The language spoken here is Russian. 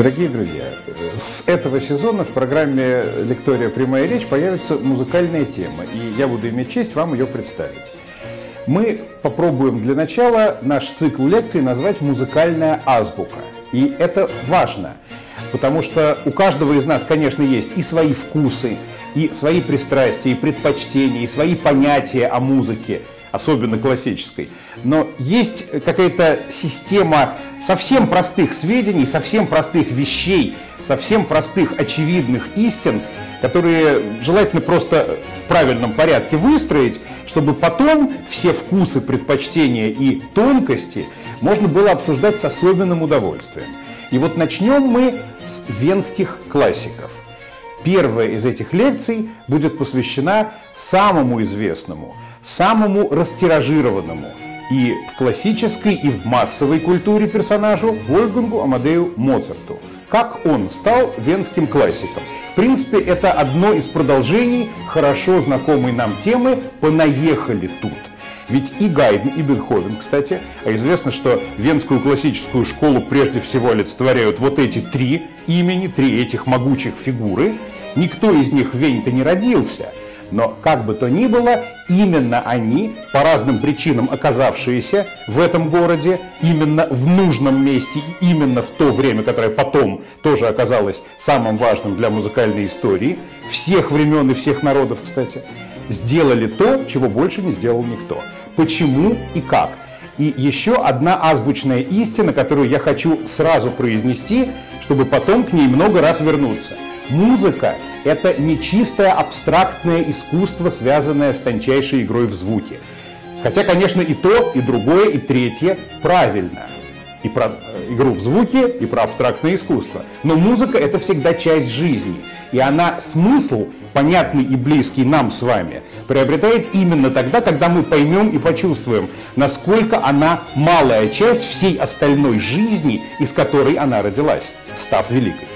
Дорогие друзья, с этого сезона в программе «Лектория. Прямая речь» появится музыкальная тема, и я буду иметь честь вам ее представить. Мы попробуем для начала наш цикл лекций назвать «Музыкальная азбука». И это важно, потому что у каждого из нас, конечно, есть и свои вкусы, и свои пристрастия, и предпочтения, и свои понятия о музыке, особенно классической. Но есть какая-то система совсем простых сведений, совсем простых вещей, совсем простых очевидных истин, которые желательно просто в правильном порядке выстроить, чтобы потом все вкусы, предпочтения и тонкости можно было обсуждать с особенным удовольствием. И вот начнем мы с венских классиков. Первая из этих лекций будет посвящена самому известному, самому растиражированному и в классической, и в массовой культуре персонажу Вольфгангу Амадею Моцарту. Как он стал венским классиком? В принципе, это одно из продолжений хорошо знакомой нам темы «Понаехали тут». Ведь и Гайдн, и Бетховен, кстати, а известно, что венскую классическую школу прежде всего олицетворяют вот эти три имени, три этих могучих фигуры. Никто из них в Вене-то не родился, но как бы то ни было, именно они, по разным причинам оказавшиеся в этом городе, именно в нужном месте и именно в то время, которое потом тоже оказалось самым важным для музыкальной истории, всех времен и всех народов, кстати, сделали то, чего больше не сделал никто. Почему и как? И еще одна азбучная истина, которую я хочу сразу произнести, чтобы потом к ней много раз вернуться. Музыка – это не чистое абстрактное искусство, связанное с тончайшей игрой в звуки. Хотя, конечно, и то, и другое, и третье правильно. И про игру в звуки, и про абстрактное искусство. Но музыка – это всегда часть жизни. И она смысл, понятный и близкий нам с вами, приобретает именно тогда, когда мы поймем и почувствуем, насколько она малая часть всей остальной жизни, из которой она родилась, став великой.